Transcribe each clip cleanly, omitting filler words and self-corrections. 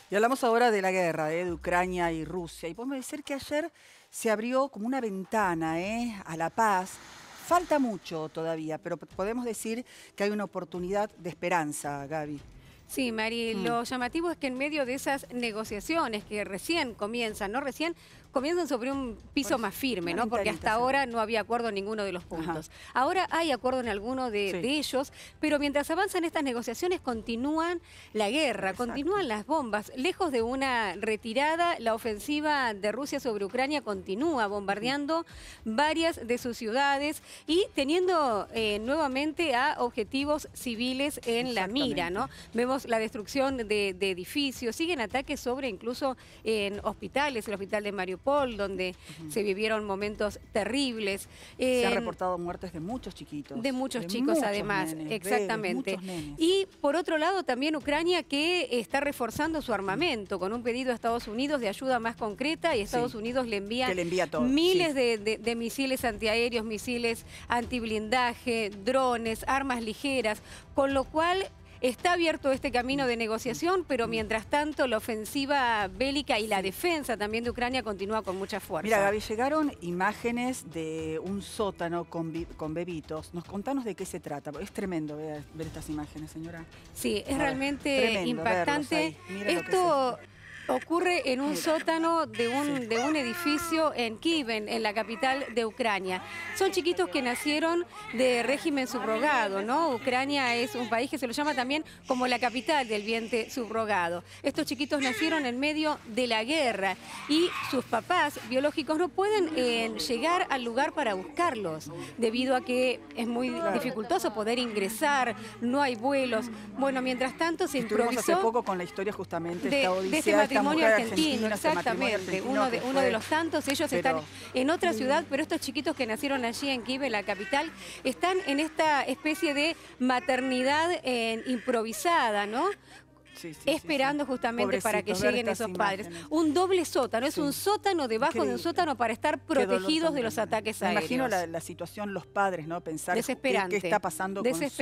Y hablamos ahora de la guerra, de Ucrania y Rusia. Y podemos decir que ayer se abrió como una ventana, a la paz. Falta mucho todavía, pero podemos decir que hay una oportunidad de esperanza, Gaby. Sí, Mari, lo llamativo es que en medio de esas negociaciones que recién comienzan, ¿no? Recién comienzan sobre un piso más firme, ¿no? Porque hasta ahora no había acuerdo en ninguno de los puntos. Ajá. Ahora hay acuerdo en alguno de ellos, pero mientras avanzan estas negociaciones continúan la guerra, continúan las bombas. Lejos de una retirada, la ofensiva de Rusia sobre Ucrania continúa bombardeando varias de sus ciudades y teniendo nuevamente a objetivos civiles en la mira, ¿no? Vemos la destrucción de edificios, siguen ataques sobre incluso en hospitales, el hospital de Mariupol, donde se vivieron momentos terribles. Se han reportado muertes de muchos chiquitos. De muchos chicos además, nenes, exactamente. Bebés, y por otro lado también Ucrania que está reforzando su armamento con un pedido a Estados Unidos de ayuda más concreta y Estados Unidos le envía todo, miles de misiles antiaéreos, misiles antiblindaje, drones, armas ligeras, con lo cual está abierto este camino de negociación, pero mientras tanto la ofensiva bélica y la defensa también de Ucrania continúa con mucha fuerza. Mira, Gaby, llegaron imágenes de un sótano con bebitos. Contanos de qué se trata. Es tremendo ver estas imágenes, señora. Sí, es realmente impactante. Esto ocurre en un sótano de un edificio en Kiev, en la capital de Ucrania. Son chiquitos que nacieron de régimen subrogado, ¿no? Ucrania es un país que se lo llama también como la capital del vientre subrogado. Estos chiquitos nacieron en medio de la guerra y sus papás biológicos no pueden llegar al lugar para buscarlos, debido a que es muy dificultoso poder ingresar, no hay vuelos. Bueno, mientras tanto se improvisó hace poco con la historia justamente de este matrimonio argentino, exactamente, uno de los tantos. Ellos están en otra ciudad, pero estos chiquitos que nacieron allí en Kiev, en la capital, están en esta especie de maternidad improvisada, ¿no? Esperando justamente para que lleguen esos padres. Un doble sótano, es un sótano debajo de un sótano para estar protegidos de los ataques aéreos. Me imagino la situación, los padres, ¿no? Pensar qué está pasando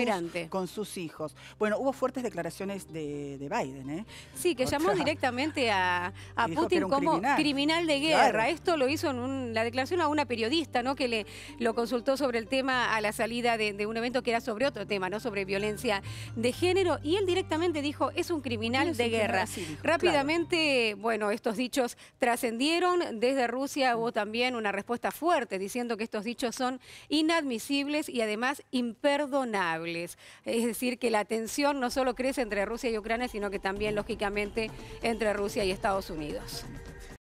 con sus hijos. Bueno, hubo fuertes declaraciones de Biden, ¿eh? Sí, que llamó directamente a Putin como criminal de guerra. Claro. Esto lo hizo en la declaración a una periodista, ¿no? Que lo consultó sobre el tema a la salida de un evento que era sobre otro tema, ¿no? Sobre violencia de género. Y él directamente dijo, es un criminal de guerra. Rápidamente, bueno, estos dichos trascendieron. Desde Rusia hubo también una respuesta fuerte diciendo que estos dichos son inadmisibles y además imperdonables. Es decir, que la tensión no solo crece entre Rusia y Ucrania, sino que también, lógicamente, entre Rusia y Estados Unidos.